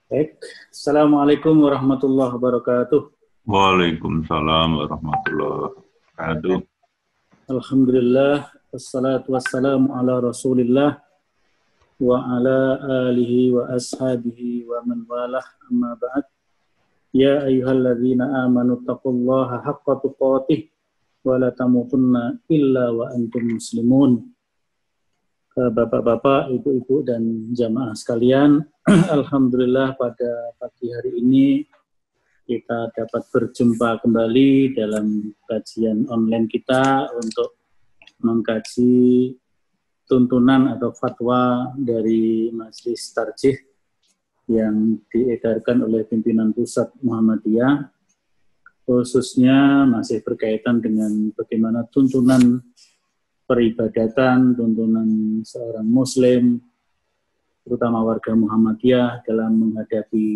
Baik, Assalamualaikum warahmatullahi wabarakatuh. Waalaikumsalam warahmatullahi wabarakatuh. Alhamdulillah, wassalatu wassalamu ala rasulillah wa ala alihi wa ashabihi wa man walah amma ba'd. Ya ayyuhalladzina amanu taqullaha haqqa tuqatih wa la tamutunna illa wa antum muslimun. Bapak-bapak, ibu-ibu, dan jamaah sekalian, alhamdulillah pada pagi hari ini kita dapat berjumpa kembali dalam kajian online kita untuk mengkaji tuntunan atau fatwa dari Majelis Tarjih yang diedarkan oleh pimpinan pusat Muhammadiyah, khususnya masih berkaitan dengan bagaimana tuntunan peribadatan, tuntunan seorang muslim, terutama warga Muhammadiyah dalam menghadapi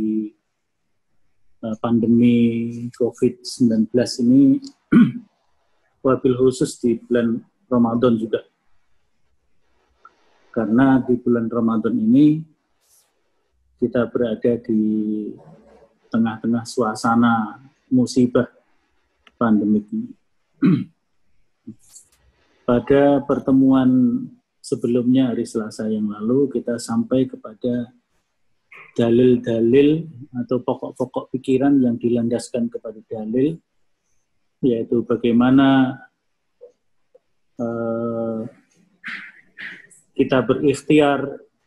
pandemi COVID-19 ini, wabil khusus di bulan Ramadan juga. Karena di bulan Ramadan ini kita berada di tengah-tengah suasana musibah pandemi ini. Pada pertemuan sebelumnya hari Selasa yang lalu kita sampai kepada dalil-dalil atau pokok-pokok pikiran yang dilandaskan kepada dalil, yaitu bagaimana kita berikhtiar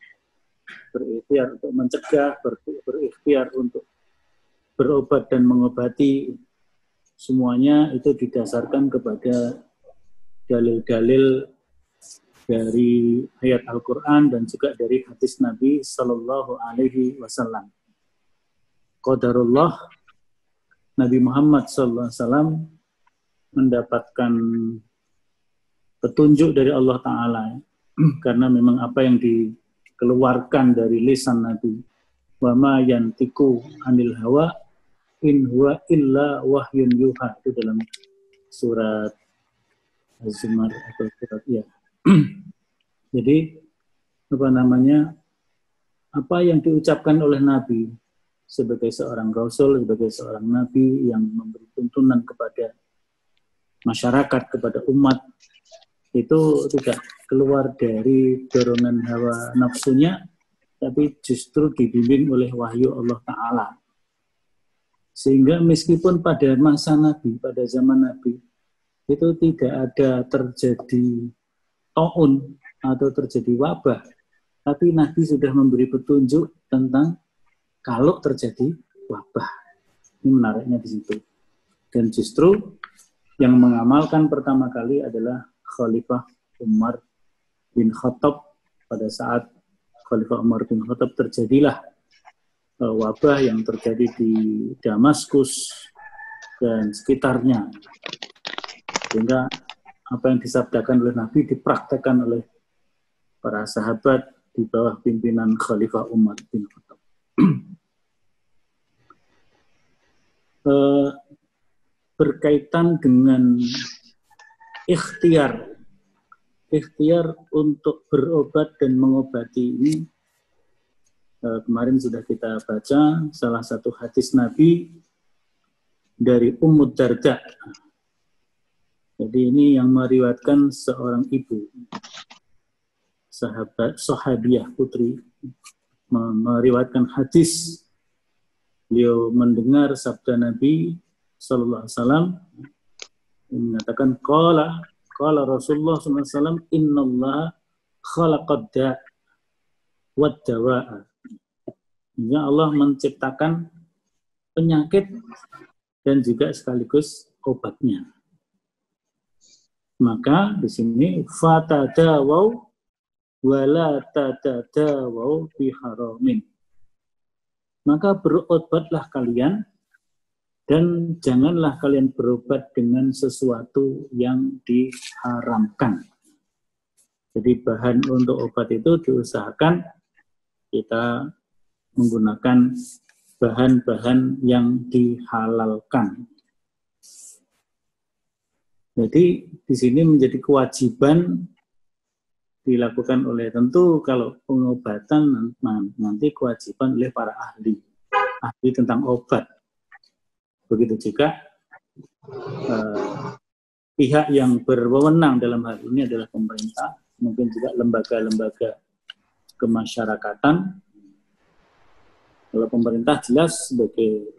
untuk mencegah, berikhtiar untuk berobat dan mengobati, semuanya itu didasarkan kepada dalil-dalil dari ayat Al-Quran dan juga dari hadis Nabi Sallallahu Alaihi Wasallam. Qadarullah, Nabi Muhammad Sallallahu Alaihi Wasallam mendapatkan petunjuk dari Allah Ta'ala, karena memang apa yang dikeluarkan dari lisan Nabi, wa ma yantiku anil hawa in huwa illa wahyun yuha, itu dalam surat Az-Zumar atau surat ya. Jadi apa yang diucapkan oleh Nabi sebagai seorang Rasul, sebagai seorang Nabi yang memberi tuntunan kepada masyarakat, kepada umat, itu tidak keluar dari dorongan hawa nafsunya, tapi justru dibimbing oleh wahyu Allah Ta'ala. Sehingga meskipun pada masa Nabi, pada zaman Nabi, itu tidak ada terjadi taun atau terjadi wabah, tapi Nabi sudah memberi petunjuk tentang kalau terjadi wabah. Ini menariknya di situ. Dan justru yang mengamalkan pertama kali adalah Khalifah Umar bin Khattab. Pada saat Khalifah Umar bin Khattab terjadilah wabah yang terjadi di Damaskus dan sekitarnya. Sehingga apa yang disabdakan oleh Nabi dipraktekkan oleh para sahabat di bawah pimpinan Khalifah Umar bin Khattab. Berkaitan dengan ikhtiar untuk berobat dan mengobati ini, kemarin sudah kita baca salah satu hadis Nabi dari Ummu Darda. Jadi ini yang meriwayatkan seorang ibu, sahabiah putri, meriwayatkan hadis. Beliau mendengar sabda Nabi Sallallahu Alaihi Wasallam mengatakan, qala Rasulullah Sallallahu Alaihi Wasallam, innallaha khalaqad da' wad dawa'a. Allah menciptakan penyakit dan juga sekaligus obatnya. Maka di sini fatadawaw wala tadadawaw bi haramin. Maka berobatlah kalian dan janganlah kalian berobat dengan sesuatu yang diharamkan. Jadi bahan untuk obat itu diusahakan kita menggunakan bahan-bahan yang dihalalkan. Jadi di sini menjadi kewajiban dilakukan oleh, tentu kalau pengobatan nanti kewajiban oleh para ahli. ahli tentang obat. Begitu juga pihak yang berwenang dalam hal ini adalah pemerintah, mungkin juga lembaga-lembaga kemasyarakatan. Kalau pemerintah jelas sebagai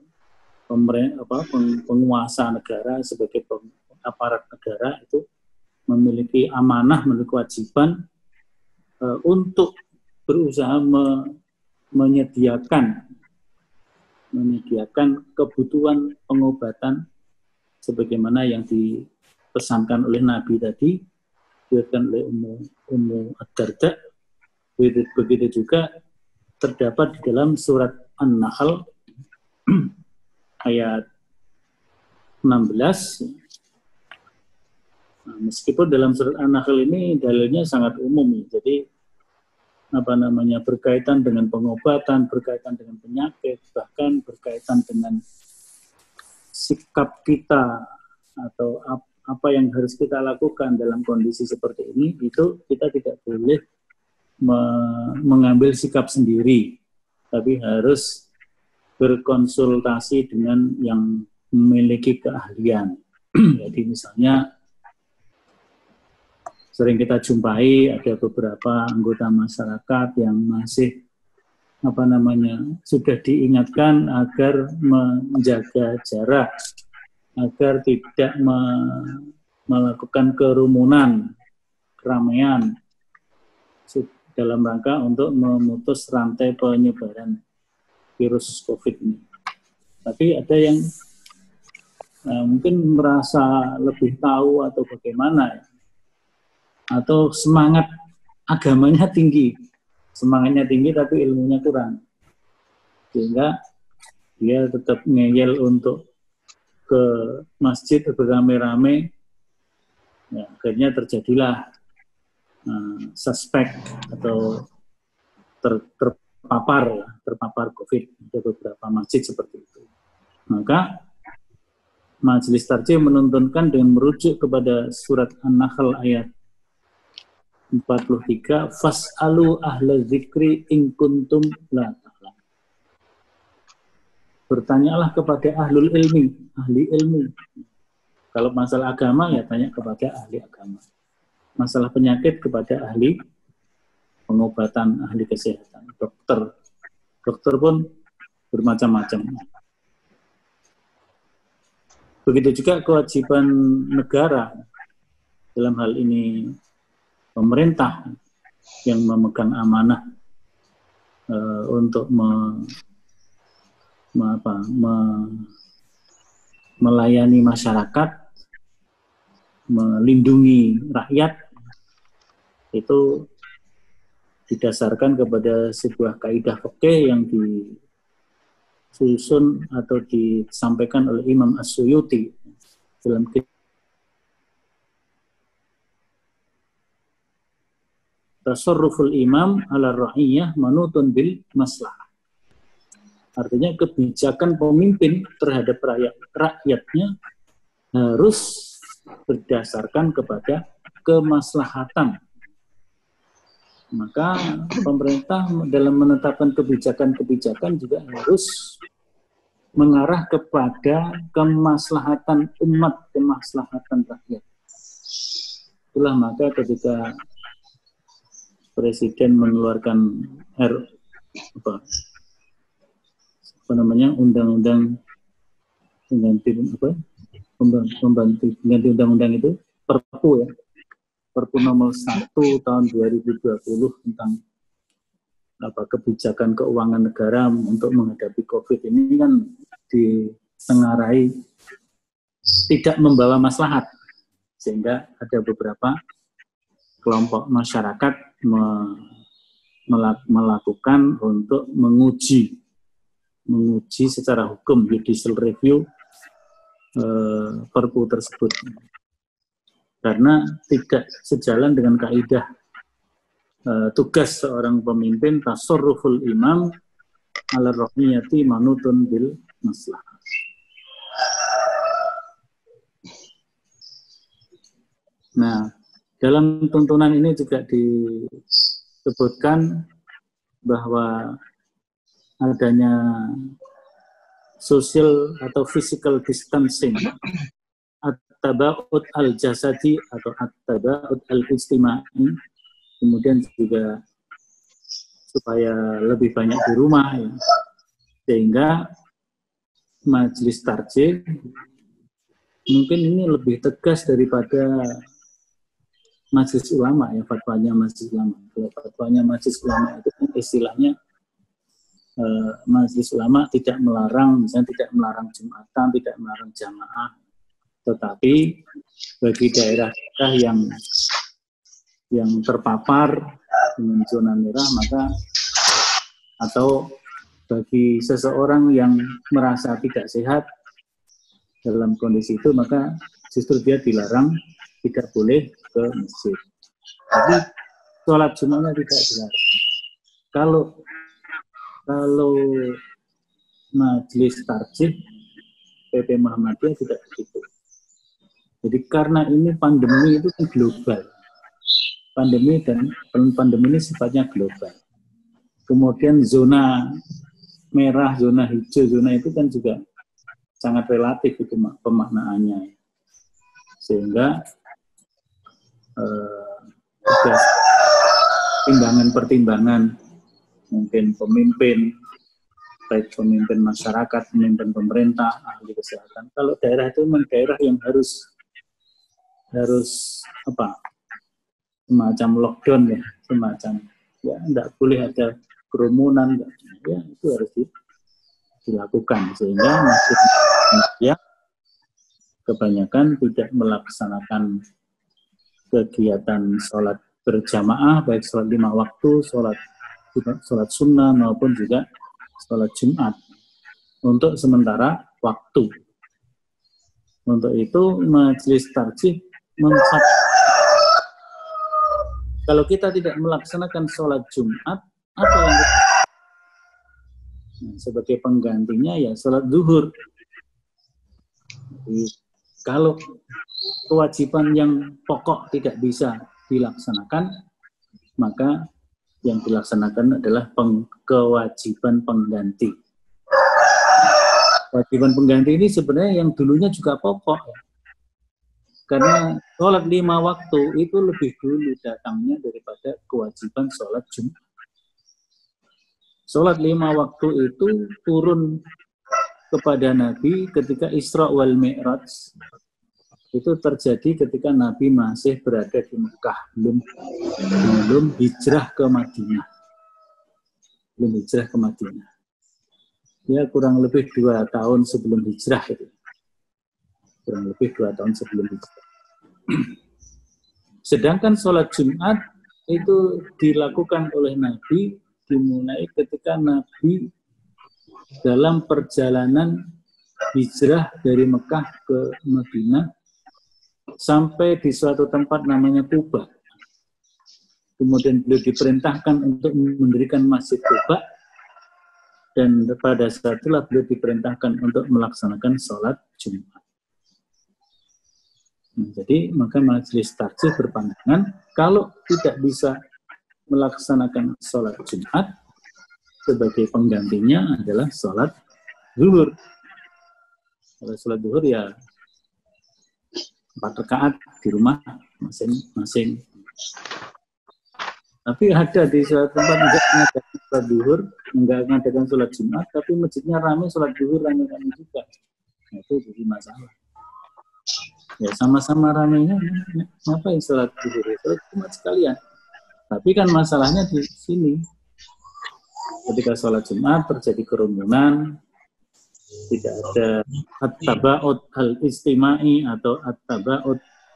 penguasa negara, sebagai aparat negara itu memiliki amanah, memiliki kewajiban untuk berusaha menyediakan kebutuhan pengobatan sebagaimana yang dipesankan oleh Nabi tadi, diriwayatkan oleh Ummu Ad-Darda. Begitu juga terdapat di dalam surat An-Nahl ayat 16. Nah, meskipun dalam surat An-Nahl ini dalilnya sangat umum, jadi berkaitan dengan pengobatan, berkaitan dengan penyakit, bahkan berkaitan dengan sikap kita atau apa yang harus kita lakukan dalam kondisi seperti ini, itu kita tidak boleh mengambil sikap sendiri, tapi harus berkonsultasi dengan yang memiliki keahlian. Jadi misalnya sering kita jumpai ada beberapa anggota masyarakat yang masih sudah diingatkan agar menjaga jarak, agar tidak melakukan kerumunan, keramaian dalam rangka untuk memutus rantai penyebaran virus COVID ini. Tapi ada yang mungkin merasa lebih tahu atau bagaimana, atau semangat agamanya tinggi, semangatnya tinggi tapi ilmunya kurang, sehingga dia tetap ngeyel untuk ke masjid beramai-ramai. Ya, akhirnya terjadilah suspek atau terpapar COVID di beberapa masjid seperti itu. Maka Majelis Tarjih menuntunkan dengan merujuk kepada surat An-Nahl ayat 43, fas'alu ahla dzikri in kuntum la ta'lam. Bertanyalah kepada ahlul ilmi, ahli ilmu. Kalau masalah agama ya tanya kepada ahli agama. Masalah penyakit kepada ahli pengobatan, ahli kesehatan, dokter. Dokter pun bermacam-macam. Begitu juga kewajiban negara, dalam hal ini pemerintah yang memegang amanah untuk melayani masyarakat, melindungi rakyat, itu didasarkan kepada sebuah kaidah fikih yang disusun atau disampaikan oleh Imam As-Suyuti dalam Tasarruful imam ala ra'iyah manutun bil maslahah. Artinya kebijakan pemimpin terhadap rakyatnya harus berdasarkan kepada kemaslahatan. Maka pemerintah dalam menetapkan kebijakan-kebijakan juga harus mengarah kepada kemaslahatan umat, kemaslahatan rakyat. Itulah maka ketika Presiden mengeluarkan undang-undang pengganti undang-undang itu, Perpu nomor 1 tahun 2020 tentang kebijakan keuangan negara untuk menghadapi COVID ini kan ditengarai tidak membawa maslahat, sehingga ada beberapa kelompok masyarakat melakukan untuk menguji secara hukum, judicial review Perpu tersebut, karena tidak sejalan dengan kaidah tugas seorang pemimpin, tasarruful imam ala ra'iyati manutun bil maslahah. Nah, dalam tuntunan ini juga disebutkan bahwa adanya social atau physical distancing, at-taba'ud al-jasadi atau at-taba'ud al-ijtimai, kemudian juga supaya lebih banyak di rumah, ya. Sehingga majelis tarjih mungkin ini lebih tegas daripada majelis ulama, ya, fatwanya majelis ulama. Kalau fatwanya majelis ulama itu istilahnya majelis ulama tidak melarang, misalnya tidak melarang Jumatan, tidak melarang jamaah, tetapi bagi daerah-daerah yang terpapar dengan zona merah, maka atau bagi seseorang yang merasa tidak sehat dalam kondisi itu, maka justru dia dilarang, tidak boleh ke masjid. Tapi sholat Jumatnya tidak dilarang. Kalau majelis tarjih PP Muhammadiyah tidak begitu. Jadi karena ini pandemi itu kan global. Pandemi ini sifatnya global. Kemudian zona merah, zona hijau, zona itu kan juga sangat relatif itu pemaknaannya. Sehingga ada pertimbangan mungkin pemimpin, baik pemimpin masyarakat, pemimpin pemerintah, ahli kesehatan. Kalau daerah itu memang daerah yang harus semacam lockdown, ya, semacam ya tidak boleh ada kerumunan, ya itu harus dilakukan, sehingga masjid ya kebanyakan tidak melaksanakan kegiatan sholat berjamaah, baik sholat 5 waktu, sholat sunnah maupun juga sholat Jumat untuk sementara waktu. Untuk itu majelis tarjih kalau kita tidak melaksanakan sholat Jumat, apa yang sebagai penggantinya ya sholat zuhur. Jadi, kalau kewajiban yang pokok tidak bisa dilaksanakan, maka yang dilaksanakan adalah kewajiban pengganti. Kewajiban pengganti ini sebenarnya yang dulunya juga pokok, ya. Karena sholat 5 waktu itu lebih dulu datangnya daripada kewajiban sholat Jumat. Sholat 5 waktu itu turun kepada Nabi ketika Isra wal Mi'raj. Itu terjadi ketika Nabi masih berada di Mekah, belum hijrah ke Madinah. Ya, kurang lebih 2 tahun sebelum hijrah itu. Sedangkan sholat Jumat itu dilakukan oleh Nabi dimulai ketika Nabi dalam perjalanan hijrah dari Mekah ke Madinah sampai di suatu tempat namanya Quba. Kemudian beliau diperintahkan untuk mendirikan Masjid Quba, dan pada saat itulah beliau diperintahkan untuk melaksanakan sholat Jumat. Jadi maka majelis tarjih berpandangan kalau tidak bisa melaksanakan sholat Jumat, sebagai penggantinya adalah sholat zuhur. Kalau sholat zuhur ya 4 rakaat di rumah masing-masing. Tapi ada di suatu tempat enggak mengadakan sholat zuhur, enggak mengadakan sholat Jumat, tapi masjidnya ramai sholat zuhur, ramai-ramai juga. Nah, itu jadi masalah. Ya sama-sama ramainya, ngapain sholat zuhur? Sholat Jumat sekalian. Tapi kan masalahnya di sini. Ketika sholat Jumat terjadi kerumunan, tidak ada at-taba'ud al-ijtimai atau at-taba'ud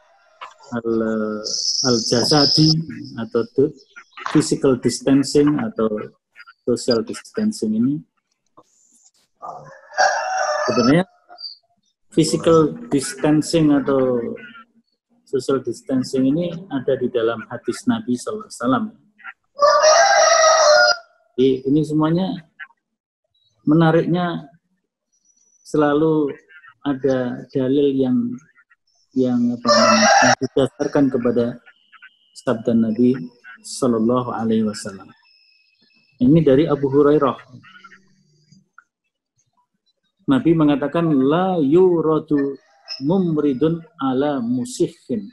al-jasadi atau physical distancing atau social distancing ini. Sebenarnya physical distancing atau social distancing ini ada di dalam hadis Nabi SAW. Jadi ini semuanya menariknya selalu ada dalil yang didasarkan kepada sabda Nabi Sallallahu Alaihi Wasallam. Ini dari Abu Hurairah. Nabi mengatakan la yuradu mumridun ala musihhin.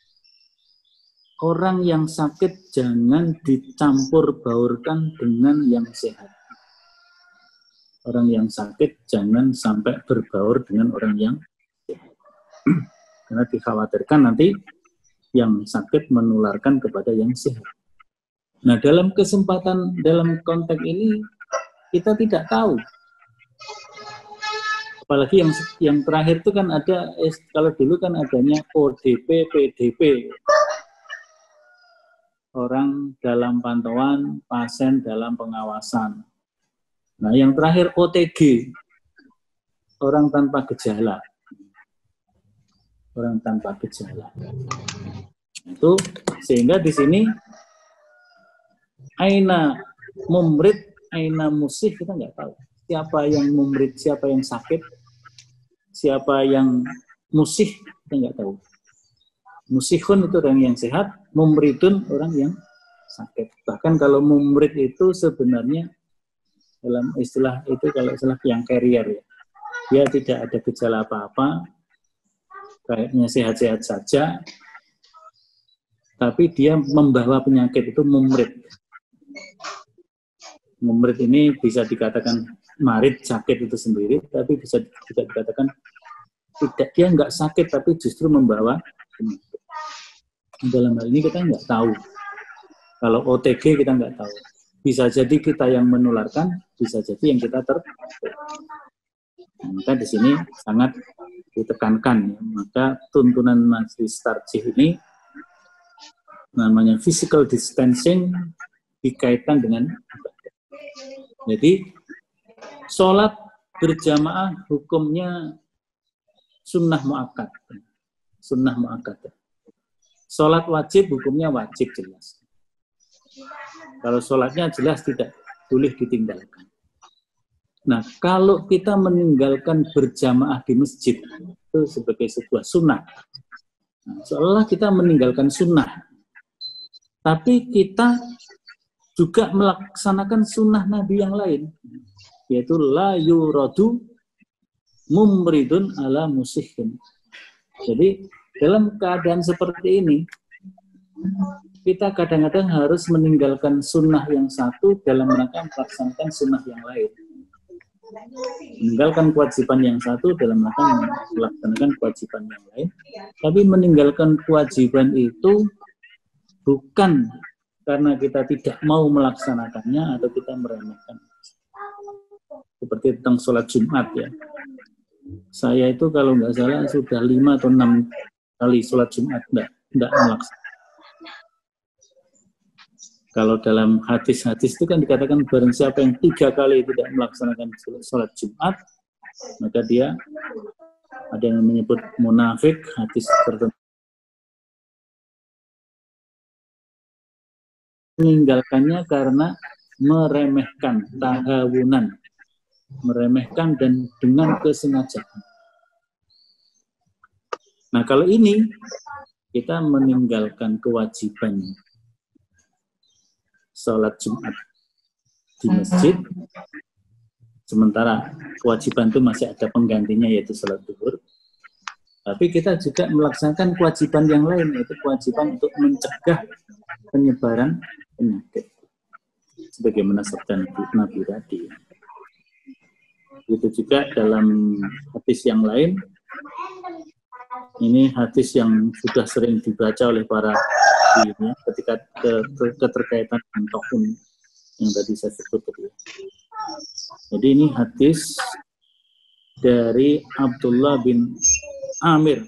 Orang yang sakit jangan dicampur baurkan dengan yang sehat. Orang yang sakit jangan sampai berbaur dengan orang yang sehat. Karena dikhawatirkan nanti yang sakit menularkan kepada yang sehat. Nah, dalam konteks ini kita tidak tahu. Apalagi yang terakhir itu kan ada, kalau dulu kan adanya ODP, PDP. Orang dalam pantauan, pasien dalam pengawasan. Nah, yang terakhir OTG, orang tanpa gejala. Orang tanpa gejala. Itu sehingga di sini aina mumrid, aina musih, kita nggak tahu. Siapa yang mumrid, siapa yang sakit, siapa yang musih, kita nggak tahu. Musihun itu orang yang sehat, mumridun orang yang sakit. Bahkan kalau mumrid itu sebenarnya dalam istilah itu, kalau istilah yang carrier ya, dia tidak ada gejala apa-apa, kayaknya sehat-sehat saja, tapi dia membawa penyakit, itu mumrid. Mumrid ini bisa dikatakan marid, sakit itu sendiri, tapi bisa juga dikatakan tidak, dia nggak sakit tapi justru membawa penyakit. Dalam hal ini kita nggak tahu. Kalau OTG kita nggak tahu. Bisa jadi kita yang menularkan, bisa jadi yang kita Maka di sini sangat ditekankan. Maka tuntunan Majelis Tarjih ini namanya physical distancing dikaitkan dengan ibadah. Jadi sholat berjamaah hukumnya sunnah muakkad. Sunnah muakkad. Sholat wajib hukumnya wajib jelas. Kalau sholatnya jelas tidak boleh ditinggalkan. Nah, kalau kita meninggalkan berjamaah di masjid itu sebagai sebuah sunnah. Nah, seolah kita meninggalkan sunnah. Tapi kita juga melaksanakan sunnah Nabi yang lain. Yaitu la yuradu mumridun ala musihhin. Jadi dalam keadaan seperti ini, kita kadang-kadang harus meninggalkan sunnah yang satu dalam rangka melaksanakan sunnah yang lain. Meninggalkan kewajiban yang satu dalam rangka melaksanakan kewajiban yang lain. Tapi meninggalkan kewajiban itu bukan karena kita tidak mau melaksanakannya atau kita meremehkan. Seperti tentang sholat Jumat ya. Saya itu kalau nggak salah sudah 5 atau 6 kali sholat Jumat tidak melaksanakan. Kalau dalam hadis-hadis itu kan dikatakan barang siapa yang 3 kali tidak melaksanakan sholat Jumat, maka dia ada yang menyebut munafik, hadis tertentu. Meninggalkannya karena meremehkan, tahawunan, meremehkan dan dengan kesengajaan. Nah, kalau ini kita meninggalkan kewajiban sholat Jumat di masjid, sementara kewajiban itu masih ada penggantinya yaitu sholat zuhur. Tapi kita juga melaksanakan kewajiban yang lain, yaitu kewajiban untuk mencegah penyebaran penyakit. Sebagaimana sabda Nabi tadi. Itu juga dalam hadis yang lain. Ini hadis yang sudah sering dibaca oleh para ulama ketika keterkaitan dengan tokun yang tadi saya sebut tadi. Jadi ini hadis dari Abdullah bin Amir.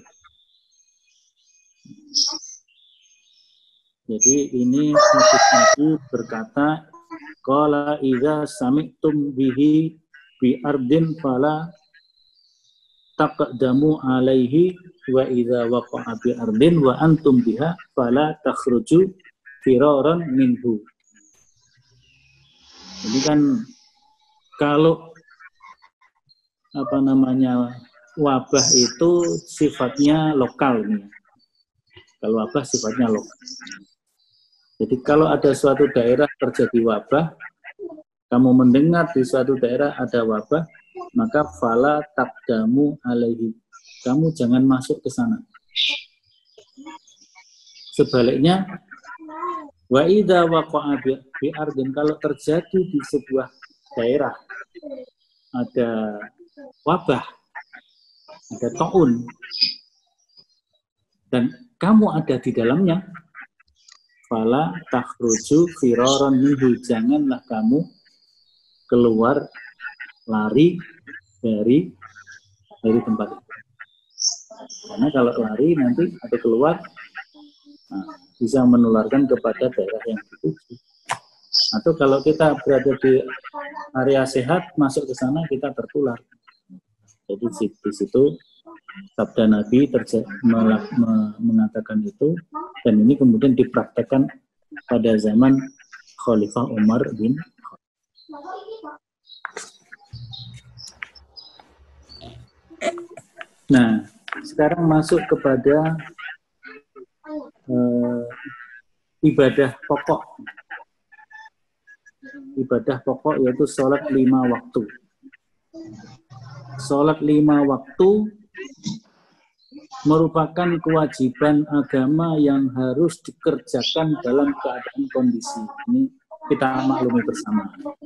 Jadi ini hadis Nabi berkata, qala idza sami'tum bihi bi ardin fala taqdamu alaihi wa idza waqa'a bi ardin wa antum biha fala takhruju firaran minhu. Ini kan kalau wabah itu sifatnya lokal nih. Kalau wabah sifatnya lokal. Jadi kalau ada suatu daerah terjadi wabah, kamu mendengar di suatu daerah ada wabah, maka fala taqdamu alaihi. Kamu jangan masuk ke sana. Sebaliknya, wa idza waqa'a bi ardin, kalau terjadi di sebuah daerah ada wabah, ada taun, dan kamu ada di dalamnya, fala takhruju firaran minhu, janganlah kamu keluar lari dari tempat itu. Karena kalau lari nanti atau keluar, bisa menularkan kepada daerah yang dituju. Atau kalau kita berada di area sehat, masuk ke sana kita tertular. Jadi di situ sabda Nabi mengatakan itu, dan ini kemudian dipraktekkan pada zaman Khalifah Umar bin Khattab. Nah, sekarang masuk kepada ibadah pokok. Ibadah pokok yaitu sholat 5 waktu. Sholat 5 waktu merupakan kewajiban agama yang harus dikerjakan dalam keadaan kondisi. Ini kita maklumi bersama.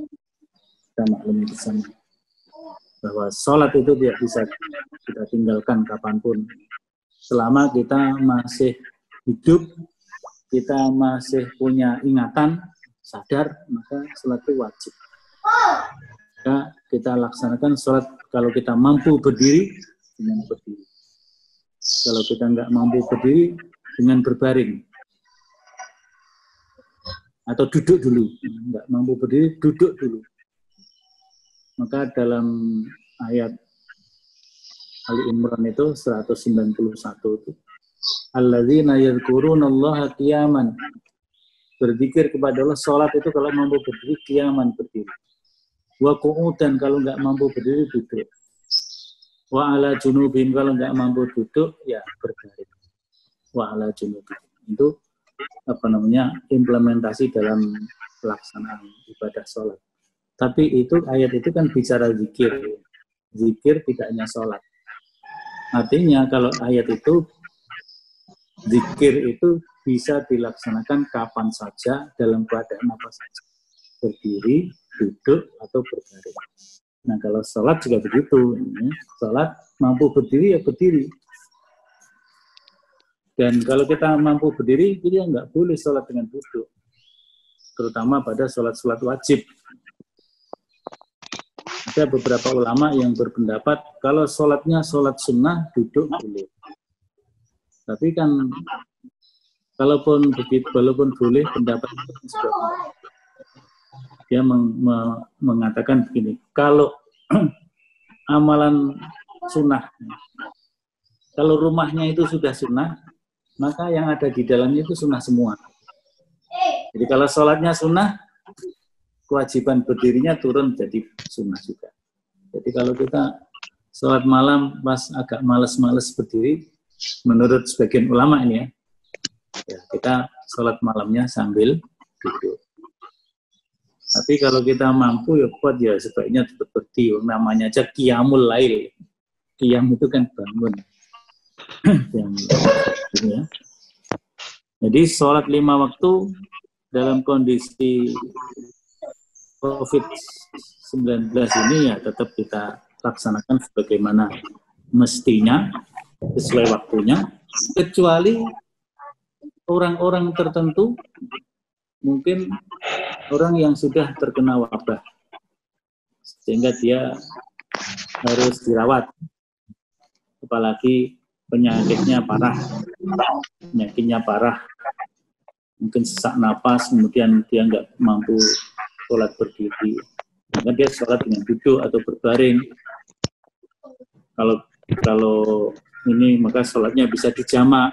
Bahwa sholat itu tidak bisa kita tinggalkan kapanpun. Selama kita masih hidup, kita masih punya ingatan, sadar, maka sholat itu wajib. Maka kita laksanakan sholat kalau kita mampu berdiri, dengan berdiri. Kalau kita nggak mampu berdiri, dengan berbaring. Atau duduk dulu. Nggak mampu berdiri, duduk dulu. Maka dalam ayat Ali Imran itu 191 itu, alladzina yadhkurunallaha qiyaman, berzikir kepada Allah. Sholat itu kalau mampu berdiri, qiyaman, berdiri. Wa qu'udan, kalau nggak mampu berdiri, duduk. Wa ala junubin, kalau nggak mampu duduk, ya berbaring. Wa ala junubin. Itu implementasi dalam pelaksanaan ibadah sholat. Tapi itu ayat itu kan bicara zikir. Zikir tidak hanya sholat. Artinya kalau ayat itu, zikir itu bisa dilaksanakan kapan saja, dalam keadaan apa saja. Berdiri, duduk, atau berbaring. Nah kalau sholat juga begitu. Sholat mampu berdiri, ya berdiri. Dan kalau kita mampu berdiri, kita nggak boleh sholat dengan duduk. Terutama pada sholat-sholat wajib. Ada beberapa ulama yang berpendapat kalau sholatnya sholat sunnah, duduk boleh. Tapi kan walaupun boleh, pendapat dia mengatakan begini, kalau amalan sunnah, kalau rumahnya itu sudah sunnah, maka yang ada di dalamnya itu sunnah semua. Jadi kalau sholatnya sunnah, kewajiban berdirinya turun jadi sunnah juga. Jadi kalau kita sholat malam pas agak malas-malas berdiri, menurut sebagian ulama ini ya kita sholat malamnya sambil duduk. Tapi kalau kita mampu ya kuat, ya sebaiknya tetap berdiri. Namanya aja qiyamul lail. Qiyam itu kan bangun. Ya. Jadi sholat 5 waktu dalam kondisi COVID-19 ini ya tetap kita laksanakan sebagaimana mestinya, sesuai waktunya, kecuali orang-orang tertentu, mungkin orang yang sudah terkena wabah, sehingga dia harus dirawat, apalagi penyakitnya parah, mungkin sesak napas, kemudian dia nggak mampu sholat berdiri, maka dia sholat dengan duduk atau berbaring. Kalau ini maka sholatnya bisa dijamak.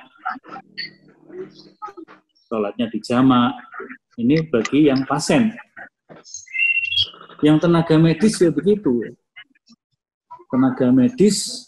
Sholatnya dijamak. Ini bagi yang pasien. Yang tenaga medis ya begitu. Tenaga medis,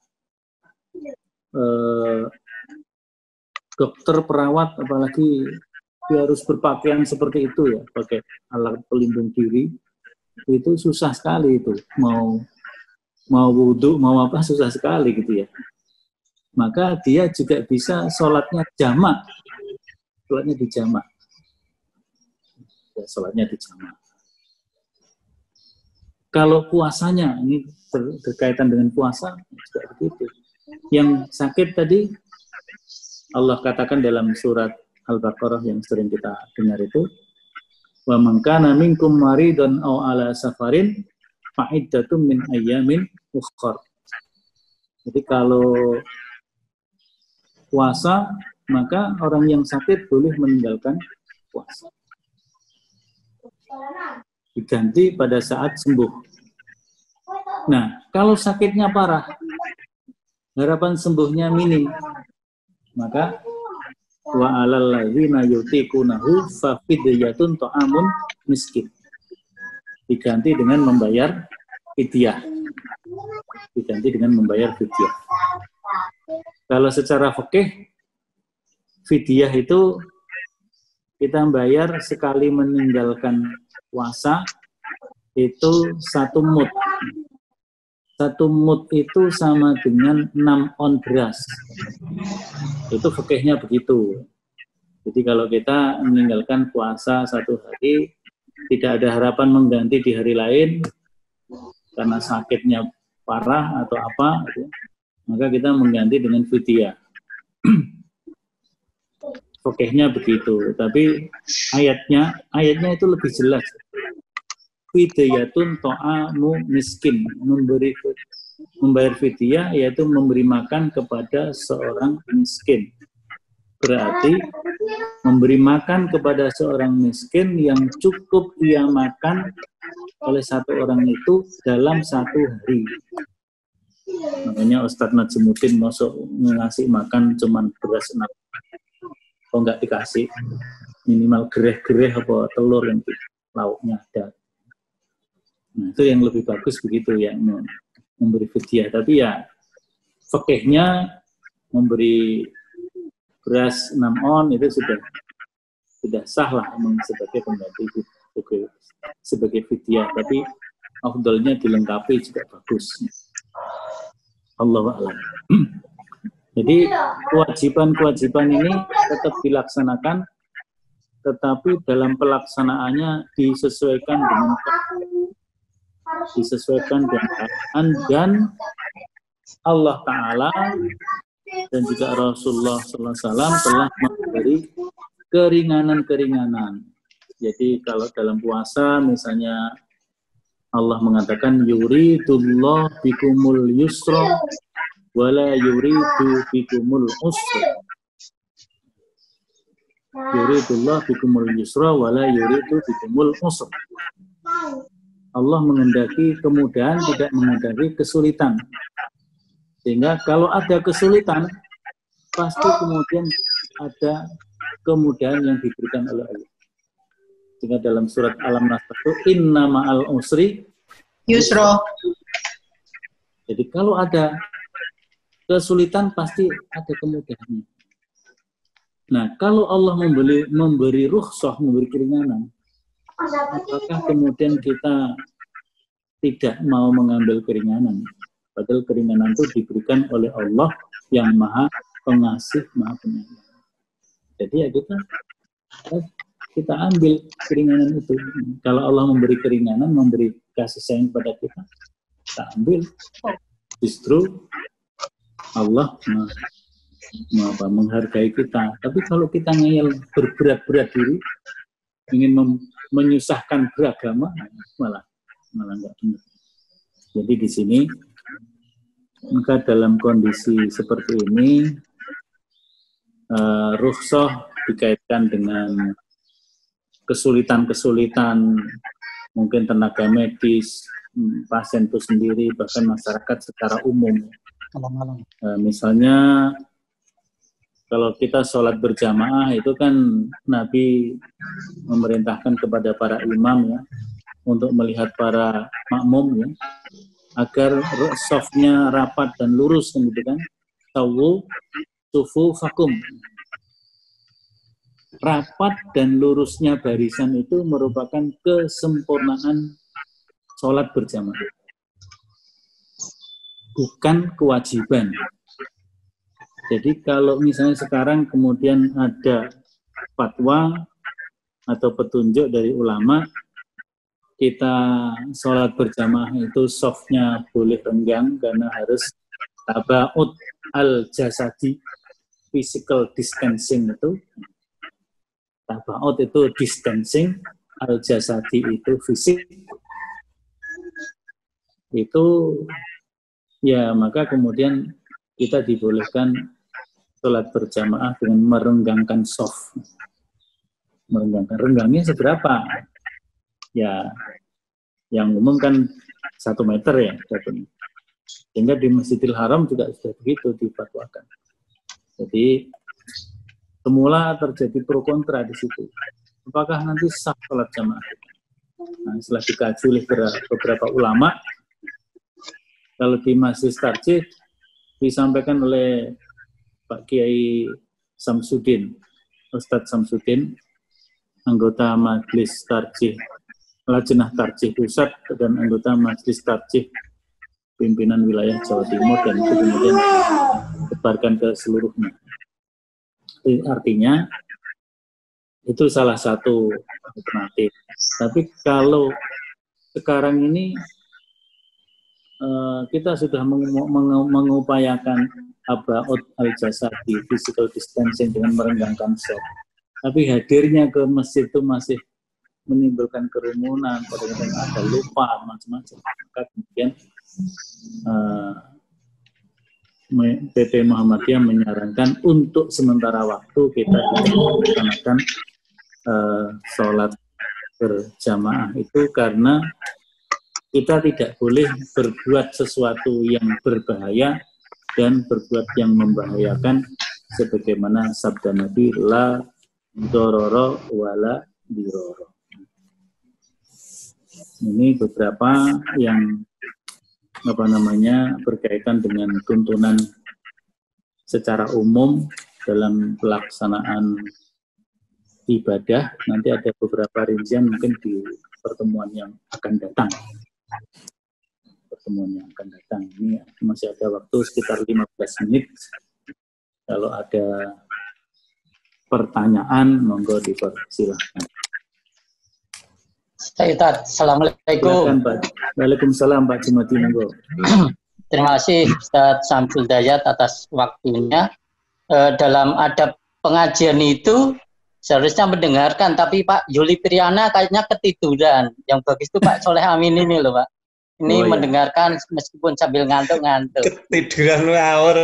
dokter, perawat, apalagi dia harus berpakaian seperti itu ya, pakai alat pelindung diri, itu susah sekali itu. Mau mau wudhu, mau apa susah sekali gitu ya. Maka dia juga bisa sholatnya jamak. Sholatnya di jamak. Ya, sholatnya di jamak. Kalau puasanya, ini berkaitan dengan puasa, juga begitu. Yang sakit tadi, Allah katakan dalam surat Al-Baqarah yang sering kita dengar itu, wa man kana minkum maridun aw ala safarin fa'iddatun min ayyamin ukhra. Jadi kalau puasa, maka orang yang sakit boleh meninggalkan puasa. Diganti pada saat sembuh. Nah, kalau sakitnya parah, harapan sembuhnya minim, maka wa 'alal ladzina yutiqunahu fa fidyatun ta'amun miskin. Diganti dengan membayar fidyah. Diganti dengan membayar fidyah. Kalau secara fikih, fidyah itu kita bayar sekali meninggalkan puasa itu 1 mud. 1 mud itu sama dengan 6 on beras. Itu fikihnya begitu. Jadi kalau kita meninggalkan puasa 1 hari, tidak ada harapan mengganti di hari lain karena sakitnya parah atau apa, maka kita mengganti dengan fidyah. Fikihnya begitu, tapi ayatnya itu lebih jelas. Fidyatun ta'amu miskin, membayar fidyah yaitu memberi makan kepada seorang miskin. Berarti memberi makan kepada seorang miskin yang cukup ia makan oleh 1 orang itu dalam 1 hari. Makanya Ustadz Najimuddin masuk ngasih makan cuman beras 6. Kalau nggak dikasih minimal gereh-gereh apa telur yang lauknya ada. Nah, itu yang lebih bagus begitu yang memberi fidyah. Tapi ya fikihnya memberi beras 6 on itu sudah sah lah sebagai pengganti sebagai fidyah. Tapi afdalnya dilengkapi juga bagus. Allahu a'lam. Jadi kewajiban-kewajiban ini tetap dilaksanakan, tetapi dalam pelaksanaannya disesuaikan dengan keadaan, dan Allah Ta'ala dan juga Rasulullah SAW telah memberi keringanan-keringanan. Jadi kalau dalam puasa misalnya Allah mengatakan yuridullah bikumul yusra wala yuridu bikumul usra. Yuridullah bikumul yusra wala yuridu bikumul usra. Allah menghendaki kemudahan, tidak menghendaki kesulitan. Sehingga kalau ada kesulitan, pasti kemudian ada kemudahan yang diberikan oleh Allah. Sehingga dalam surat Al-Nasr itu inna ma'al usri yusra. Jadi kalau ada kesulitan pasti ada kemudahannya. Nah, kalau Allah memberi rukhsah, memberi keringanan, apakah kemudian kita tidak mau mengambil keringanan? Padahal keringanan itu diberikan oleh Allah yang Maha Pengasih, Maha Penyayang. Jadi ya kita ambil keringanan itu. Kalau Allah memberi keringanan, memberi kasih sayang kepada kita ambil. Justru Allah menghargai kita. Tapi kalau kita ngeyel berberat-berat diri, ingin menyusahkan beragama, malah nggak benar. Jadi di sini, maka dalam kondisi seperti ini, rukhsah dikaitkan dengan kesulitan-kesulitan, mungkin tenaga medis, pasien itu sendiri, bahkan masyarakat secara umum. Misalnya kalau kita sholat berjamaah itu kan Nabi memerintahkan kepada para imam ya untuk melihat para makmum ya agar safnya rapat dan lurus kan gitu kan. Sawu sufu fakum. Rapat dan lurusnya barisan itu merupakan kesempurnaan sholat berjamaah. bukan kewajiban. Jadi kalau misalnya sekarang kemudian ada fatwa atau petunjuk dari ulama, kita sholat berjamaah itu softnya boleh renggang karena harus tabaut al-jasadi, physical distancing itu. Tabaut itu distancing, al-jasadi itu fisik. Itu ya maka kemudian kita dibolehkan sholat berjamaah dengan merenggangkan soft. Renggangnya seberapa? Ya, yang umum kan 1 meter ya. Sehingga di Masjidil Haram juga sudah begitu difatwakan. Jadi semula terjadi pro kontra di situ. Apakah nanti sah sholat jamaah? Nah, setelah dikaji oleh beberapa ulama, kalau di Masjid Tarjih disampaikan oleh Pak Kiai Samsudin, Ustadz Samsudin, anggota Majelis Tarjih, Lajnah Tarjih Pusat dan anggota Majelis Tarjih pimpinan wilayah Jawa Timur, dan itu kemudian disebarkan ke seluruhnya. Artinya itu salah satu alternatif. Tapi kalau sekarang ini kita sudah mengupayakan abaud al-jasadi, physical distancing dengan merenggangkan soft. Tapi hadirnya ke masjid itu masih menimbulkan kerumunan, kadang-kadang ada lupa, macam-macam. Maka kemudian PP Muhammadiyah menyarankan untuk sementara waktu kita melaksanakan sholat berjamaah itu karena kita tidak boleh berbuat sesuatu yang berbahaya dan berbuat yang membahayakan, sebagaimana sabda Nabi, la dororo wala diroro. Ini beberapa yang berkaitan dengan tuntunan secara umum dalam pelaksanaan ibadah. Nanti ada beberapa rincian mungkin di pertemuan yang akan datang. Ini masih ada waktu sekitar 15 menit. Kalau ada pertanyaan, monggo dipersilahkan. Assalamualaikum. Waalaikumsalam Pak Jumati, monggo. Terima kasih Ustaz Samsul Dayat atas waktunya. Dalam adab pengajian itu seharusnya mendengarkan, tapi Pak Yuli Priana kayaknya ketiduran. Yang bagus itu Pak Soleh Amin ini loh Pak. Ini mendengarkan meskipun sambil ngantuk-ngantuk. Ketiduran ngawur.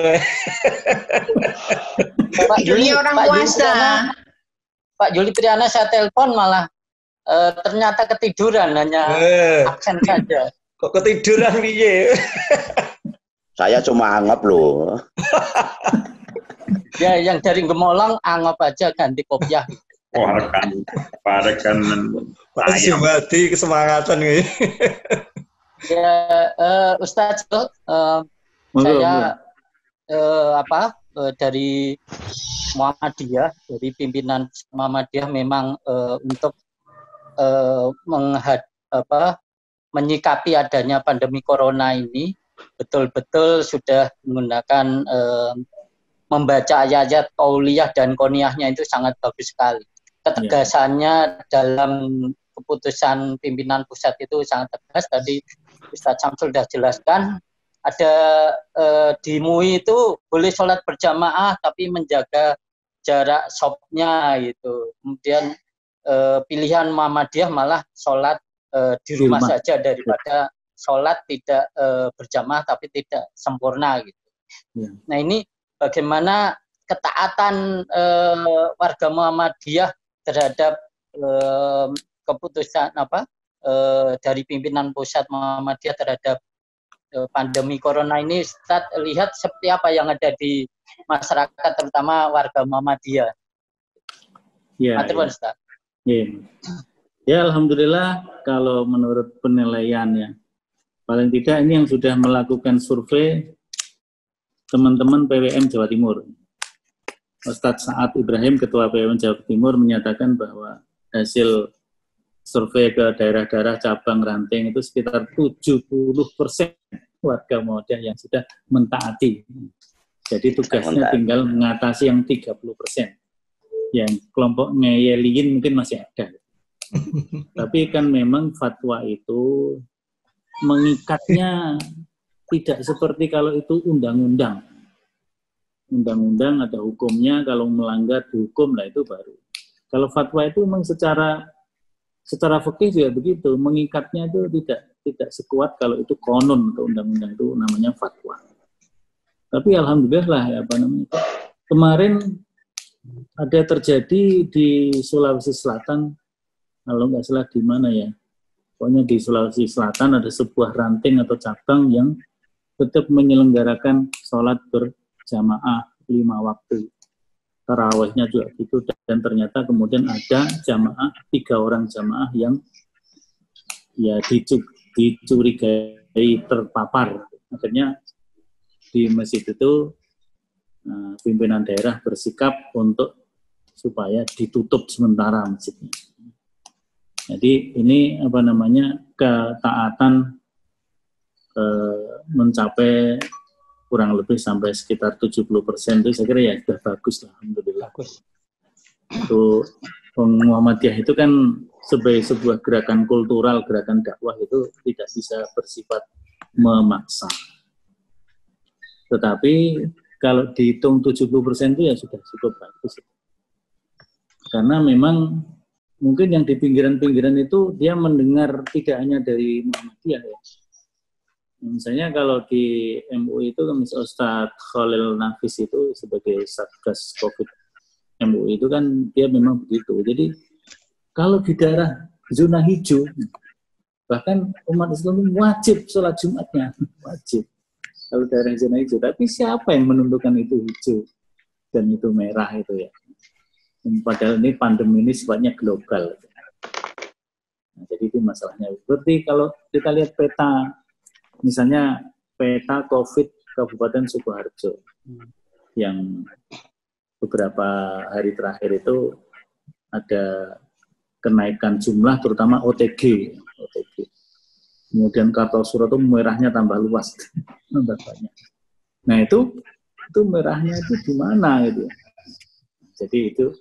Pak Yuli orang puasa. Pak Yuli Priana saya telepon malah ternyata ketiduran, hanya absen saja. Kok ketiduran piye? Saya cuma anggap loh. Ya, yang dari Gemolong anggap aja ganti kopiah. Parekan Masih mati kesemangatan ini. Ya, Ustaz, saya dari Muhammadiyah, dari pimpinan Muhammadiyah memang untuk menyikapi adanya pandemi corona ini betul-betul sudah menggunakan membaca ayat-ayat qauliyah dan qoniyahnya itu sangat bagus sekali. Ketegasannya dalam keputusan pimpinan pusat itu sangat tegas. Tadi Ustaz Samsul sudah jelaskan, ada di MUI itu boleh sholat berjamaah tapi menjaga jarak shopnya gitu. Kemudian pilihan Muhammadiyah malah sholat di rumah saja daripada sholat tidak berjamaah tapi tidak sempurna gitu. Nah ini bagaimana ketaatan warga Muhammadiyah terhadap keputusan dari pimpinan pusat Muhammadiyah terhadap pandemi corona ini, Ustaz lihat seperti apa yang ada di masyarakat terutama warga Muhammadiyah. Ustaz. Ya, alhamdulillah kalau menurut penilaiannya, paling tidak ini yang sudah melakukan survei teman-teman PWM Jawa Timur. Ustadz Sa'ad Ibrahim, Ketua PWM Jawa Timur, menyatakan bahwa hasil survei ke daerah-daerah cabang ranting itu sekitar 70% warga Muhammadiyah yang sudah mentaati. Jadi tugasnya tinggal mengatasi yang 30%. Yang kelompok ngeyelin mungkin masih ada. Tapi kan memang fatwa itu mengikatnya tidak seperti kalau itu undang-undang. Undang-undang ada hukumnya, kalau melanggar dihukum lah itu baru. Kalau fatwa itu memang secara fikih juga begitu, mengikatnya itu tidak sekuat kalau itu konon atau undang-undang, itu namanya fatwa. Tapi alhamdulillah lah kemarin ada terjadi di Sulawesi Selatan, kalau nggak salah di mana ya, pokoknya di Sulawesi Selatan ada sebuah ranting atau cabang yang tetap menyelenggarakan sholat berjamaah 5 waktu. Tarawihnya juga gitu, dan ternyata kemudian ada jamaah, 3 orang jamaah yang ya dicurigai terpapar. Akhirnya di masjid itu pimpinan daerah bersikap untuk supaya ditutup sementara masjidnya. Jadi ini ketaatan mencapai kurang lebih sampai sekitar 70% itu saya kira ya sudah bagus lah, alhamdulillah. Bagus. Itu Muhammadiyah itu kan sebagai sebuah gerakan kultural, gerakan dakwah itu tidak bisa bersifat memaksa. Tetapi kalau dihitung 70% itu ya sudah cukup bagus. Karena memang mungkin yang di pinggiran-pinggiran itu dia mendengar tidak hanya dari Muhammadiyah ya. Misalnya kalau di MUI itu Ustadz Khalil Nafis itu sebagai Satgas Covid MUI itu kan dia memang begitu. Jadi kalau di daerah zona hijau bahkan umat Islam wajib sholat Jumatnya, wajib. Kalau daerah zona hijau, tapi siapa yang menentukan itu hijau dan itu merah itu ya? Padahal ini pandemi ini sifatnya global. Nah, jadi itu masalahnya. Seperti kalau kita lihat peta, misalnya peta COVID Kabupaten Sukoharjo, yang beberapa hari terakhir itu ada kenaikan jumlah, terutama OTG. Kemudian Kartosuro itu merahnya tambah luas, tambah banyak. Nah itu merahnya itu di mana gitu. Jadi itu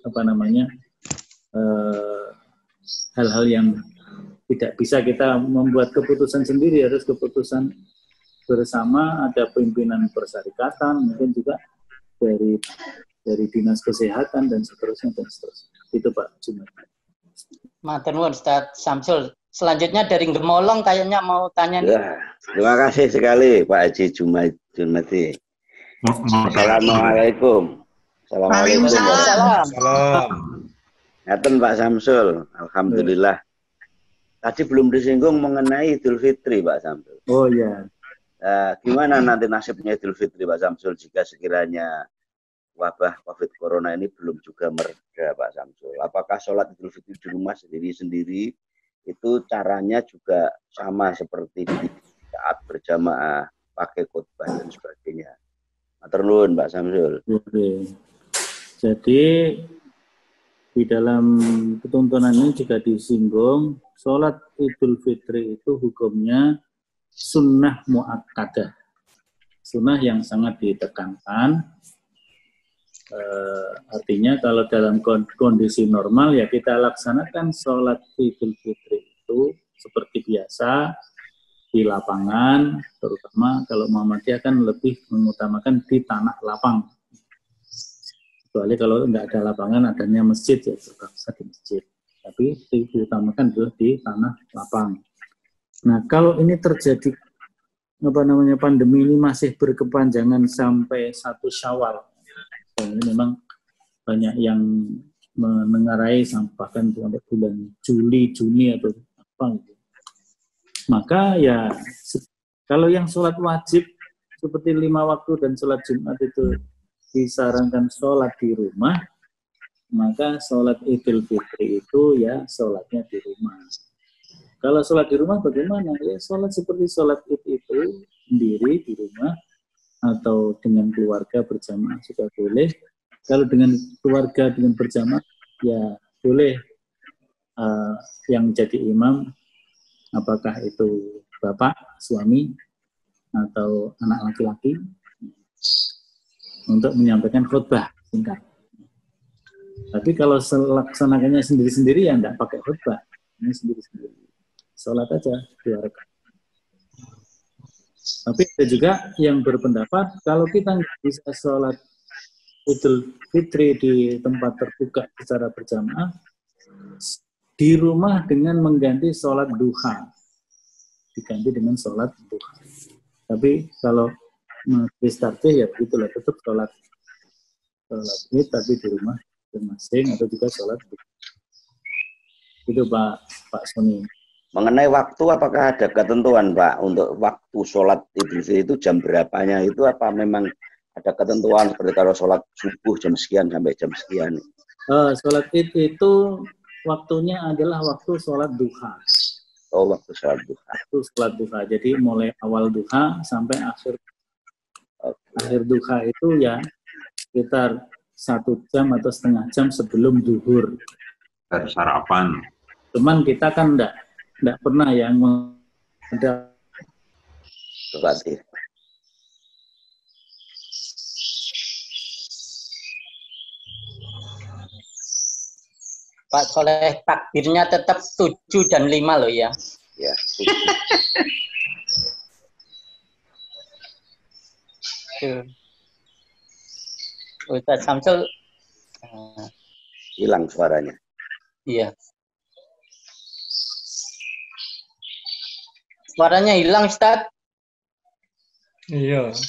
hal-hal yang tidak bisa kita membuat keputusan sendiri, harus keputusan bersama, ada pimpinan persyarikatan, mungkin juga dari dinas kesehatan dan seterusnya. Itu Pak Jumat. Matur nuwun Ustaz Samsul. Selanjutnya dari Gemolong kayaknya mau tanya nih. Ya, terima kasih sekali Pak Haji Jumati. Assalamualaikum. Assalamualaikum. Salam. Ngaten Pak Samsul, alhamdulillah. Tadi belum disinggung mengenai Idul Fitri Pak Samsul. Oh ya. Gimana nanti nasibnya Idul Fitri Pak Samsul jika sekiranya wabah COVID Corona ini belum juga mereda Pak Samsul? Apakah sholat Idul Fitri di rumah sendiri-sendiri itu caranya juga sama seperti di saat berjamaah, pakai khutbah dan sebagainya? Matur nuwun Pak Samsul. Oke. Jadi di dalam ketuntunan ini jika disinggung, sholat Idul Fitri itu hukumnya sunnah muakkadah, sunnah yang sangat ditekankan. Artinya kalau dalam kondisi normal ya kita laksanakan sholat Idul Fitri itu seperti biasa di lapangan, terutama kalau Muhammadiyah kan lebih mengutamakan di tanah lapang. Kecuali kalau nggak ada lapangan, adanya masjid ya terpaksa di masjid. Tapi diutamakan adalah di tanah lapang. Nah kalau ini terjadi pandemi ini masih berkepanjangan sampai 1 Syawal. Ini memang banyak yang menengarai bahkan sampai bulan Juli, Juni atau apa gitu. Maka ya kalau yang sholat wajib seperti 5 waktu dan sholat Jumat itu disarankan sholat di rumah, maka sholat Idul Fitri itu ya sholatnya di rumah. Kalau sholat di rumah bagaimana? Ya sholat seperti sholat Id itu sendiri di rumah atau dengan keluarga berjamaah juga boleh. Kalau dengan keluarga dengan berjamaah ya boleh yang jadi imam apakah itu bapak, suami atau anak laki-laki untuk menyampaikan khutbah singkat. Tapi kalau laksanakannya sendiri-sendiri ya enggak pakai khutbah, ini sendiri-sendiri. Sholat aja 2 rakaat. Tapi ada juga yang berpendapat kalau kita nggak bisa sholat Idul Fitri di tempat terbuka secara berjamaah, di rumah dengan mengganti sholat duha, diganti dengan sholat duha. Tapi kalau startnya ya begitulah, tetap sholat Id tapi di rumah masing-masing atau juga sholat duha. Itu Pak Sony. Mengenai waktu, apakah ada ketentuan Pak untuk waktu sholat Idul Fitri itu jam berapanya itu, apa memang ada ketentuan seperti kalau sholat subuh jam sekian sampai jam sekian? Sholat Id itu waktunya adalah waktu sholat duha. Oh, waktu sholat duha. Waktu sholat duha. Jadi mulai awal duha sampai akhir duha itu ya sekitar 1 jam atau setengah jam sebelum zuhur. Sarapan. Cuman kita kan enggak pernah yang ada sholat Id. Pak Soleh, takbirnya tetap 7 dan 5 loh ya. Ya. Ustaz Samsul Hilang suaranya. iya. Suaranya hilang, Ustaz. Iya.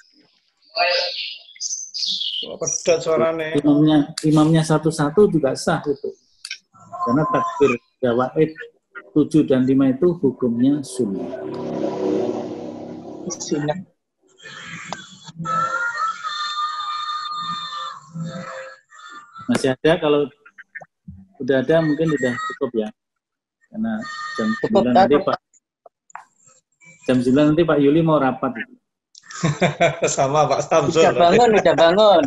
Pedot suaranya. Imamnya satu-satu juga sah itu. Karena takbir gawaid 7 dan 5 itu hukumnya sunnah. Sunnah. Masih ada, kalau udah ada mungkin udah cukup ya. Karena jam 9 nanti nanti Pak Yuli mau rapat. Sama Pak Samsul. Udah bangun.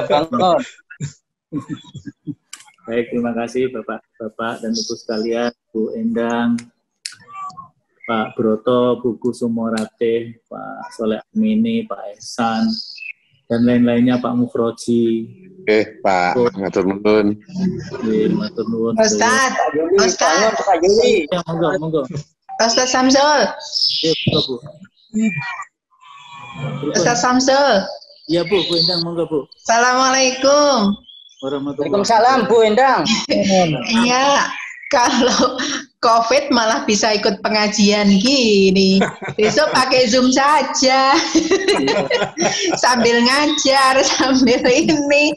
Baik, terima kasih Bapak dan Ibu sekalian, Bu Endang, Pak Broto, Bu Kusumorate, Pak Soleh Amini, Pak Ehsan, dan lain-lainnya, Pak Mufroji. Oke, Pak. Matur nuwun. Matur nuwun. Ustaz. Pak Yuli. Ya, monggo. Ustaz Samsul. Ya, Bu. Ustaz Samsul. Iya, Bu Endang, monggo, Bu. Assalamualaikum. Waalaikumsalam, Bu Endang. Iya, kalau COVID malah bisa ikut pengajian gini. Besok pakai Zoom saja. Sambil ngajar, sambil ini.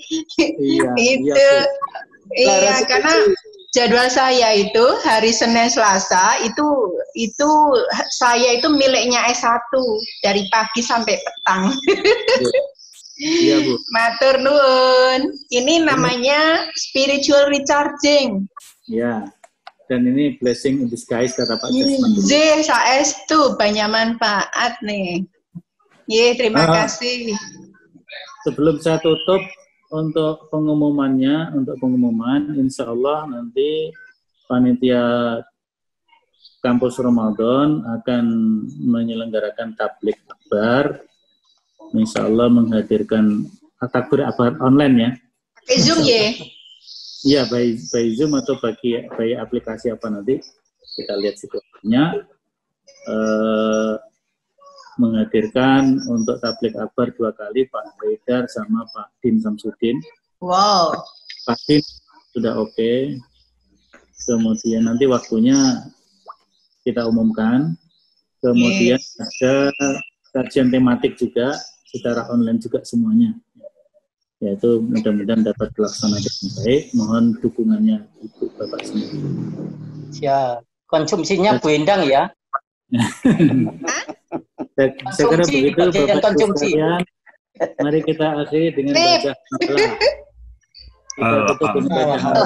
Iya, karena jadwal saya itu hari Senin Selasa itu saya itu miliknya S1 dari pagi sampai petang. Iya, Bu. Matur nuwun. Ini namanya spiritual recharging. Ya. Dan ini blessing in disguise kata Pak Jasman. Saestu banyak manfaat nih. Terima kasih. Sebelum saya tutup untuk pengumuman, insya Allah nanti panitia kampus Ramadan akan menyelenggarakan tablik akbar. Insya Allah menghadirkan takbir akbar online ya. Pakai Zoom ya? Iya, by Zoom atau by aplikasi apa nanti kita lihat situasinya. Menghadirkan untuk tablik akbar 2 kali Pak Haidar sama Pak Din Samsudin. Wow. Pak Din sudah oke. Kemudian nanti waktunya kita umumkan. Kemudian ada kajian tematik juga secara online juga semuanya. Yaitu mudah-mudahan dapat dilaksanakan dengan baik. Mohon dukungannya Ibu Bapak semua. Ya, konsumsinya Bu Endang ya. Saya kira begitu Bapak Ibu sekalian. Mari kita akhiri dengan baca hamdalah. Kita tutup dengan baca hamdalah.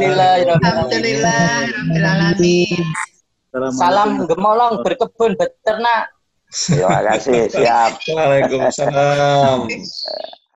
Alhamdulillahirrahmanirrahim. Salam gemolong berkebun beternak. Terima kasih, siap. Waalaikumsalam.